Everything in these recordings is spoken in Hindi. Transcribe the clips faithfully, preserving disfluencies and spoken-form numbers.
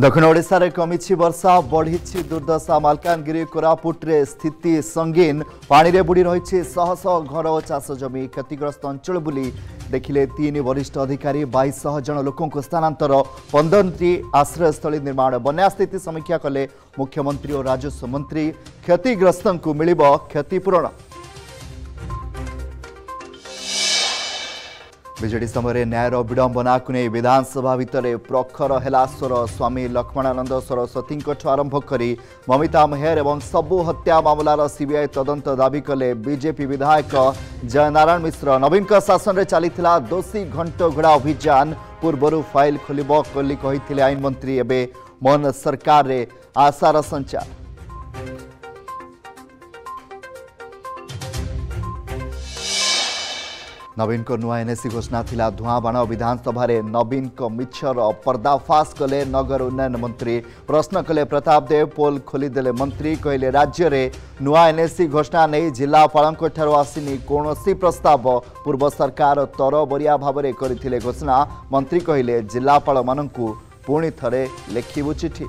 दक्षिण ओडिशा रे कमिछि वर्षा बढ़ी दुर्दशा मालकानगिरी कोरापुट्रे स्थिति संगीन पानी रे बुड़ी रही शह शह घर और चाष जमी क्षतिग्रस्त अंचल बुली देखिले तीन वरिष्ठ अधिकारी बाईस जन लोकों को स्थानांतर पंद्रह आश्रयस्थली निर्माण बन्या स्थिति समीक्षा कले मुख्यमंत्री और राजस्व मंत्री क्षतिग्रस्त को मिलिब क्षतिपूरण। विजेडी समय न्यायर विडंबना को नहीं विधानसभा भितर प्रखर हेला स्वर स्वामी लक्ष्मणानंद सरस्वती आरंभ कर ममिता मेहर एवं सबु हत्या मामलार सीबीआई तदंत दाबी कले बीजेपी विधायक जयनारायण मिश्र। नवीन शासन में चली दोषी घंट घोड़ा अभियान पूर्वर फाइल खोलिब कली कही आईन मंत्री एवं मोहन सरकार रे आशार संचार। नवीन को नुआ एनएसी घोषणा थिला धुआं बाण विधानसभा नवीन को मिछर पर्दाफाश कले नगर उन्नयन मंत्री। प्रश्न कले प्रताप देव पोल खोलीदेले मंत्री कहले राज्य में नुआ एनएसी घोषणा नहीं जिलापाल आसीनी कौनसी प्रस्ताव पूर्व सरकार तरबरिया भाव में करथिले घोषणा। मंत्री कहले जिलापाल मानकु पुणी थरे लेखिबु चिठी।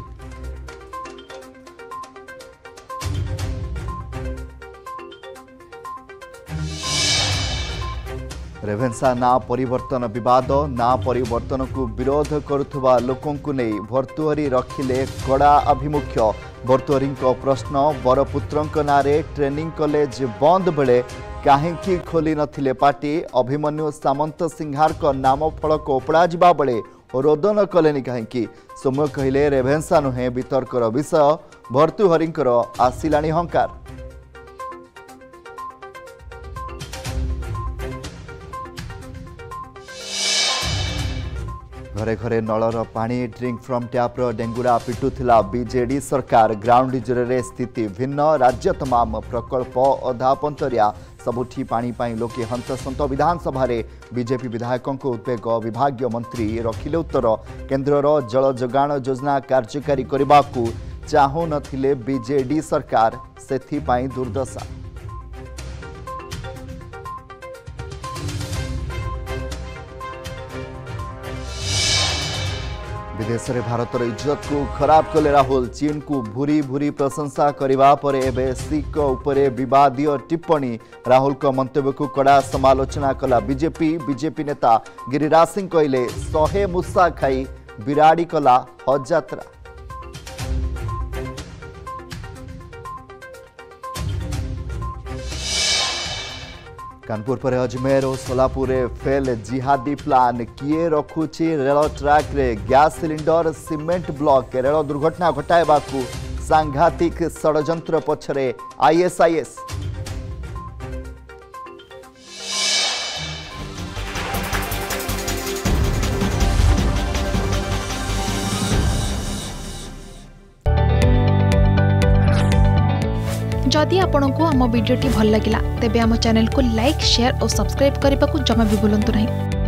रेभेन्सा ना परिवर्तन विवाद ना परिवर्तन को विरोध करुवा लोकों को नहीं भर्तुहरी रखिले कड़ा आभिमुख्य। भर्तुहरी प्रश्न बरपुत्र नारे ट्रेनिंग कॉलेज बंद बेले कहीं खोली नथिले पार्टी। अभिमन्यु सामंत सिंहार को नाम फलक उपड़ा जा बेले रोदन कलेनि कहीं। सौम्य कहले रेभेन्सा नुहे वितर्कर विषय भर्तुहरी आसिलाणी हंकार। घरे घरे नलर पानी ड्रिंक फ्रम टैप्र डेंगुरा पिटुथिला बीजेडी सरकार। ग्राउंड जीरो रे स्थिति भिन्न राज्य तमाम प्रकल्प अधा पंतरिया सबुठी पानी पाई लोके हंतसंत। विधानसभा रे बीजेपी विधायकों को उद्वेग विभागीय मंत्री रखिले उत्तर केन्द्रर जल जोगाण योजना कार्यकारी करने को चाहू नथिले बीजेडी सरकार सेथिपाई दुर्दशा। विदेश में भारतर इज्जत को खराब कले राहुल। चीन को भूरी भूरी प्रशंसा करने पर एवं सिख उपरे विवादीय टिप्पणी। राहुल को मंतव्य को कड़ा समालोचना कला बीजेपी। बीजेपी नेता गिरिराज सिंह कहले शहे मूसा खाई बिराड़ी कला हज यात्रा। कानपुर पर अजमेर और सोलापुर फेल जिहादी प्लान। किए रखुची रेल ट्रैक रे gas cylinder cement block. Rail दुर्घटना घटाइबा को सांघातिक षड्यंत्र पछरे आईएसआईएस। जदि आपंक आम भिडी भल लगा तेब आम चैनल को लाइक शेयर और सब्सक्राइब करने को जमा भी भूलु नहीं।